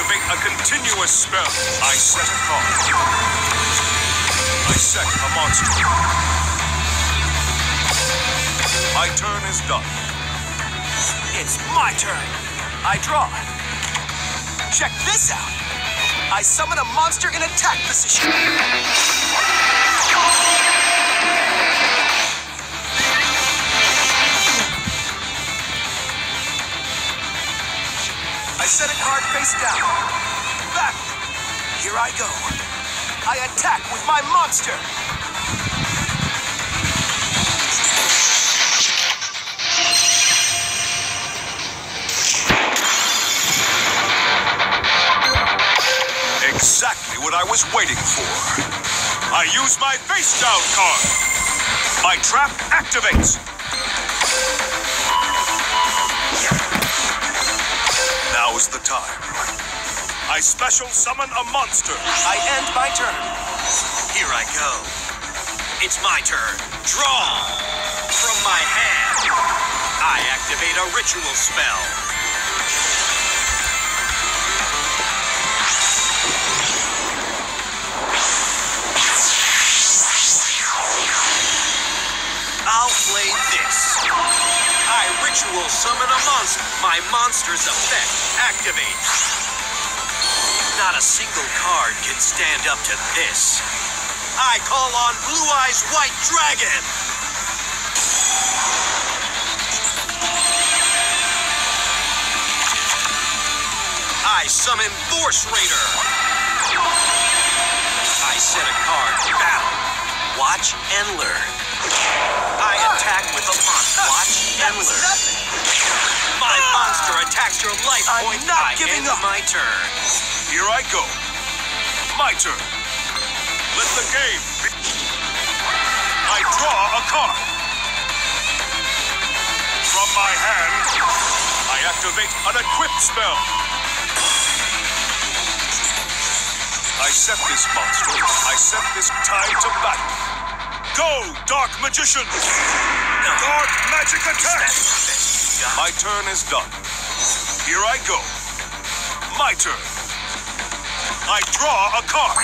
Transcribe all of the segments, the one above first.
activate a continuous spell. I set a card. I set a monster. My turn is done. It's my turn. I draw. Check this out. I summon a monster in attack position. I set a card face down. Battle. Here I go. I attack with my monster. Exactly what I was waiting for. I use my face down card. My trap activates. Now is the time. I special summon a monster. I end my turn. Here I go. It's my turn. Draw. From my hand, I activate a ritual spell. I'll play this. I ritual summon a monster. My monster's effect activates. Not a single card can stand up to this. I call on Blue Eyes White Dragon. I summon Force Raider. I set a card. Battle. Watch and learn. I attack with a monster. Watch and learn. My monster attacks your life point. I'm not giving up. My turn. Here I go. My turn. Let the game be. I draw a card. From my hand, I activate an equip spell. I set this monster. I set this time to battle. Go, Dark Magician! No. Dark Magic Attack! That's the best you got. My turn is done. Here I go. My turn. I draw a card.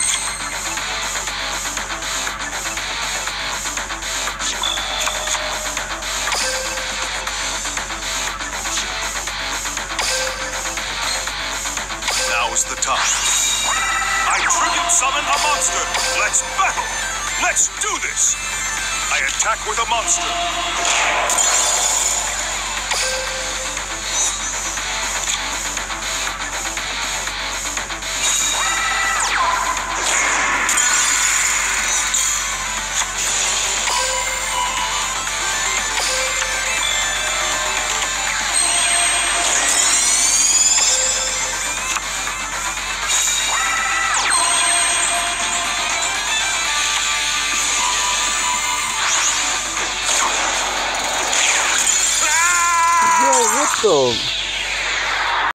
Now is the time. I tribute summon a monster. Let's battle. Let's do this. I attack with a monster. What the?